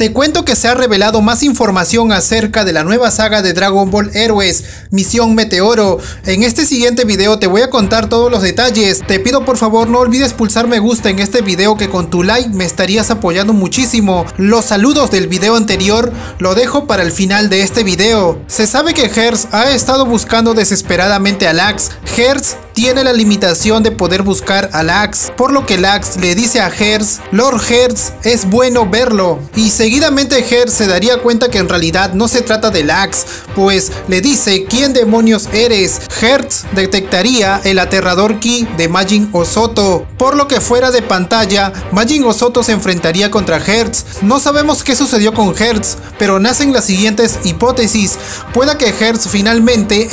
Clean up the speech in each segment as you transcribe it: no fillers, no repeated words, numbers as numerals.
Te cuento que se ha revelado más información acerca de la nueva saga de Dragon Ball Heroes, Misión Meteoro. En este siguiente video te voy a contar todos los detalles. Te pido por favor no olvides pulsar me gusta en este video, que con tu like me estarías apoyando muchísimo. Los saludos del video anterior lo dejo para el final de este video. Se sabe que Hertz ha estado buscando desesperadamente a Lax. Hertz tiene la limitación de poder buscar a Lax, por lo que Lax le dice a Hertz: Lord Hertz, es bueno verlo. Y seguidamente Hertz se daría cuenta que en realidad no se trata de Lax, pues le dice: ¿quién demonios eres? Hertz detectaría el aterrador ki de Majin Osoto, por lo que fuera de pantalla Majin Osoto se enfrentaría contra Hertz. No sabemos qué sucedió con Hertz, pero nacen las siguientes hipótesis. Pueda que Hertz finalmente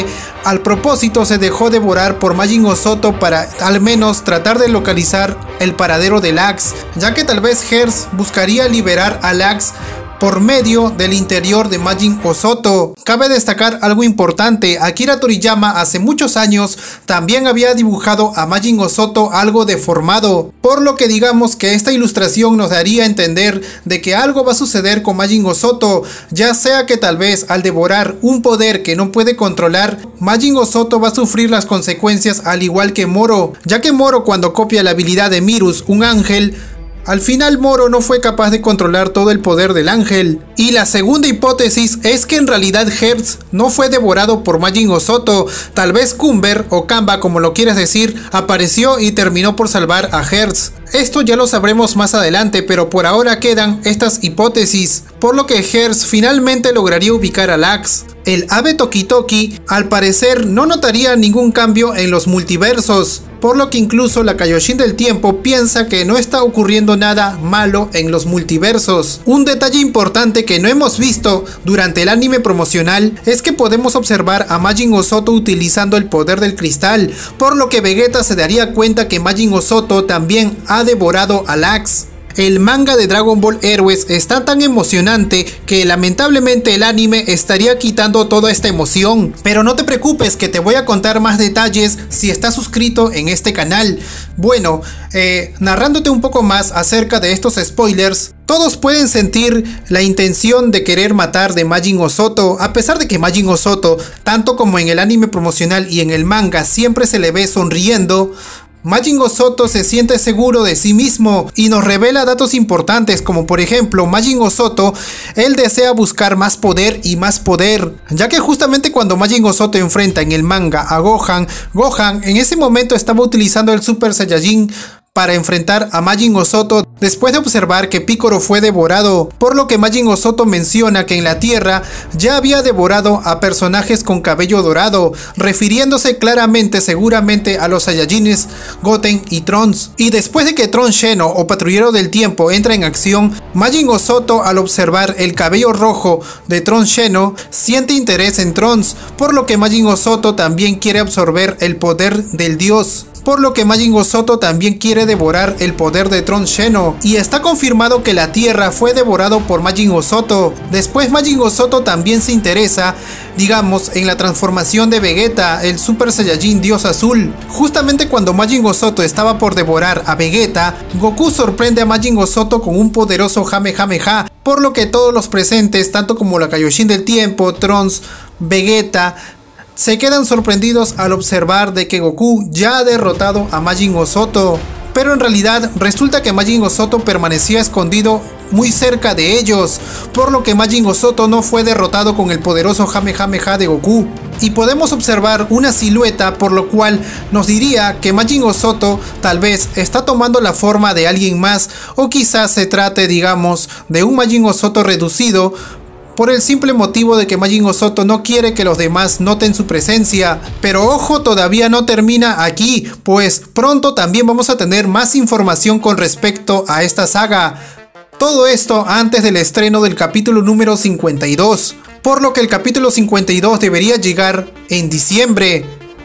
al propósito se dejó devorar por Majin Osoto para al menos tratar de localizar el paradero de Lax, ya que tal vez Hertz buscaría liberar a Lax por medio del interior de Majin Osoto. Cabe destacar algo importante: Akira Toriyama hace muchos años también había dibujado a Majin Osoto algo deformado, por lo que digamos que esta ilustración nos daría a entender de que algo va a suceder con Majin Osoto, ya sea que tal vez al devorar un poder que no puede controlar, Majin Osoto va a sufrir las consecuencias al igual que Moro, ya que Moro, cuando copia la habilidad de Mirus, un ángel, al final Moro no fue capaz de controlar todo el poder del ángel. Y la segunda hipótesis es que en realidad Hertz no fue devorado por Majin Osoto. Tal vez Cumber o Kamba, como lo quieras decir, apareció y terminó por salvar a Hertz. Esto ya lo sabremos más adelante, pero por ahora quedan estas hipótesis, por lo que Hertz finalmente lograría ubicar a Lax. El ave Toki Toki al parecer no notaría ningún cambio en los multiversos, por lo que incluso la Kaioshin del tiempo piensa que no está ocurriendo nada malo en los multiversos. Un detalle importante que no hemos visto durante el anime promocional es que podemos observar a Majin Osoto utilizando el poder del cristal, por lo que Vegeta se daría cuenta que Majin Osoto también ha devorado a Lax. El manga de Dragon Ball Heroes está tan emocionante que lamentablemente el anime estaría quitando toda esta emoción. Pero no te preocupes, que te voy a contar más detalles si estás suscrito en este canal. Bueno, narrándote un poco más acerca de estos spoilers, todos pueden sentir la intención de querer matar de Majin Osoto, a pesar de que Majin Osoto, tanto como en el anime promocional y en el manga, siempre se le ve sonriendo. Majin Osoto se siente seguro de sí mismo y nos revela datos importantes, como por ejemplo Majin Osoto, él desea buscar más poder y más poder, ya que justamente cuando Majin Osoto enfrenta en el manga a Gohan en ese momento estaba utilizando el Super Saiyajin para enfrentar a Majin Osoto después de observar que Piccolo fue devorado, por lo que Majin Osoto menciona que en la Tierra ya había devorado a personajes con cabello dorado, refiriéndose claramente seguramente a los Saiyajines Goten y Trunks. Y después de que Trunks Xeno o Patrullero del Tiempo entra en acción, Majin Osoto, al observar el cabello rojo de Trunks Xeno, siente interés en Trunks, por lo que Majin Osoto también quiere absorber el poder del dios, por lo que Majin Osoto también quiere devorar el poder de Trunks Xeno, y está confirmado que la Tierra fue devorado por Majin Osoto. Después Majin Osoto también se interesa, digamos, en la transformación de Vegeta, el Super Saiyajin Dios Azul. Justamente cuando Majin Osoto estaba por devorar a Vegeta, Goku sorprende a Majin Osoto con un poderoso Kamehameha, por lo que todos los presentes, tanto como la Kaioshin del tiempo, Trunks, Vegeta, se quedan sorprendidos al observar de que Goku ya ha derrotado a Majin Osoto. Pero en realidad resulta que Majin Osoto permanecía escondido muy cerca de ellos, por lo que Majin Osoto no fue derrotado con el poderoso Kamehameha de Goku. Y podemos observar una silueta, por lo cual nos diría que Majin Osoto tal vez está tomando la forma de alguien más, o quizás se trate, digamos, de un Majin Osoto reducido, por el simple motivo de que Majin Osoto no quiere que los demás noten su presencia. Pero ojo, todavía no termina aquí, pues pronto también vamos a tener más información con respecto a esta saga. Todo esto antes del estreno del capítulo número 52, por lo que el capítulo 52 debería llegar en diciembre.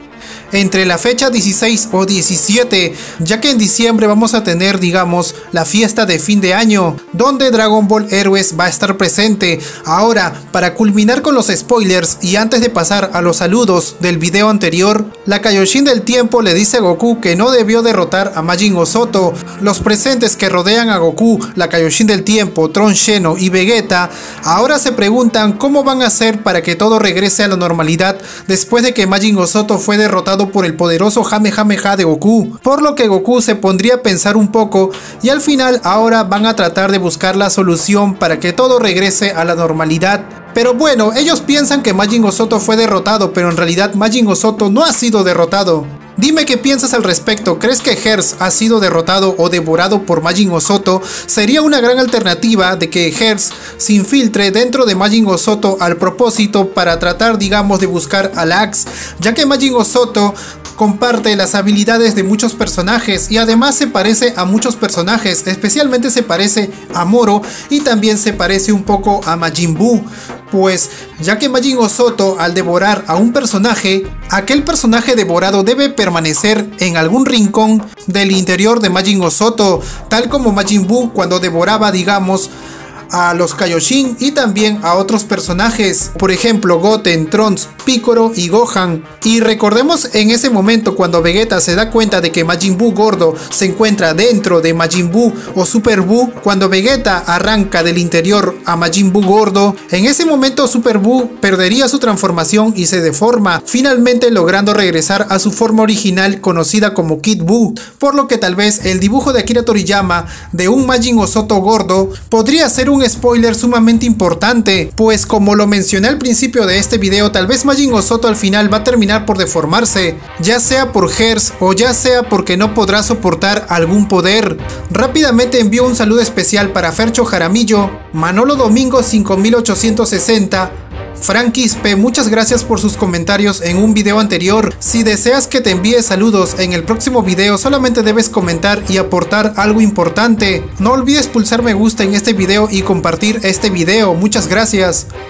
entre la fecha 16 o 17, ya que en diciembre vamos a tener, digamos, la fiesta de fin de año, donde Dragon Ball Heroes va a estar presente. Ahora, para culminar con los spoilers y antes de pasar a los saludos del video anterior, la Kaioshin del tiempo le dice a Goku que no debió derrotar a Majin Ozoto. Los presentes que rodean a Goku, la Kaioshin del tiempo, Tron Xeno y Vegeta, ahora se preguntan cómo van a hacer para que todo regrese a la normalidad después de que Majin Ozoto fue derrotado por el poderoso Kamehameha de Goku, por lo que Goku se pondría a pensar un poco y al final ahora van a tratar de buscar la solución para que todo regrese a la normalidad. Pero bueno, ellos piensan que Majin Ozoto fue derrotado, pero en realidad Majin Ozoto no ha sido derrotado. Dime qué piensas al respecto. ¿Crees que Herz ha sido derrotado o devorado por Majin Ozoto? Sería una gran alternativa de que Herz se infiltre dentro de Majin Ozoto al propósito para tratar, digamos, de buscar a Lax, ya que Majin Ozoto comparte las habilidades de muchos personajes y además se parece a muchos personajes, especialmente se parece a Moro y también se parece un poco a Majin Buu. Pues ya que Majin Ozoto al devorar a un personaje, aquel personaje devorado debe permanecer en algún rincón del interior de Majin Ozoto, tal como Majin Buu cuando devoraba, digamos, a los Kaioshin y también a otros personajes, por ejemplo Goten, Trunks, Piccolo y Gohan. Y recordemos en ese momento cuando Vegeta se da cuenta de que Majin Buu gordo se encuentra dentro de Majin Buu o Super Buu, cuando Vegeta arranca del interior a Majin Buu gordo, en ese momento Super Buu perdería su transformación y se deforma, finalmente logrando regresar a su forma original conocida como Kid Buu, por lo que tal vez el dibujo de Akira Toriyama de un Majin Ozoto gordo podría ser un spoiler sumamente importante, pues como lo mencioné al principio de este video, tal vez Majin Ozoto al final va a terminar por deformarse, ya sea por Herz o ya sea porque no podrá soportar algún poder. Rápidamente envío un saludo especial para Fercho Jaramillo, Manolo Domingo 5860, Frankis P, muchas gracias por sus comentarios en un video anterior. Si deseas que te envíe saludos en el próximo video, solamente debes comentar y aportar algo importante. No olvides pulsar me gusta en este video y compartir este video. Muchas gracias.